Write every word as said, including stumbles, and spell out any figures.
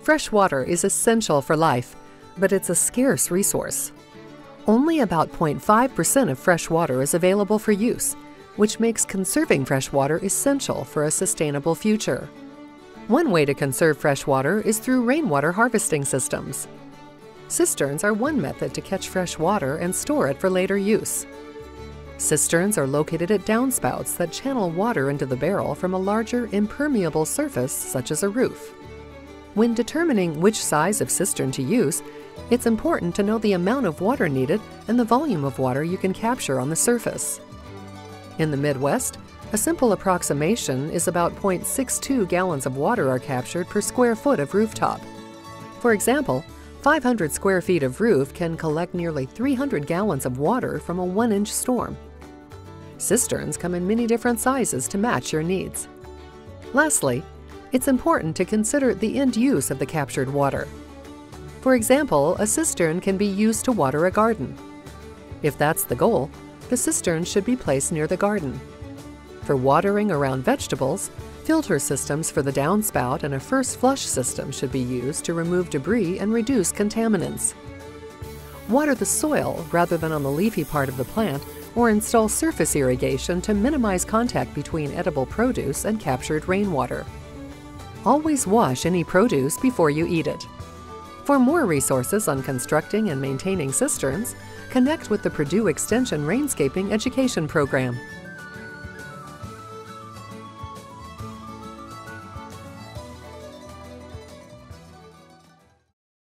Fresh water is essential for life, but it's a scarce resource. Only about zero point five percent of fresh water is available for use, which makes conserving fresh water essential for a sustainable future. One way to conserve fresh water is through rainwater harvesting systems. Cisterns are one method to catch fresh water and store it for later use. Cisterns are located at downspouts that channel water into the barrel from a larger, impermeable surface such as a roof. When determining which size of cistern to use, it's important to know the amount of water needed and the volume of water you can capture on the surface. In the Midwest, a simple approximation is about zero point six two gallons of water are captured per square foot of rooftop. For example, five hundred square feet of roof can collect nearly three hundred gallons of water from a one inch storm. Cisterns come in many different sizes to match your needs. Lastly, it's important to consider the end use of the captured water. For example, a cistern can be used to water a garden. If that's the goal, the cistern should be placed near the garden. For watering around vegetables, filter systems for the downspout and a first flush system should be used to remove debris and reduce contaminants. Water the soil rather than on the leafy part of the plant, or install surface irrigation to minimize contact between edible produce and captured rainwater. Always wash any produce before you eat it. For more resources on constructing and maintaining cisterns, connect with the Purdue Extension Rainscaping Education Program.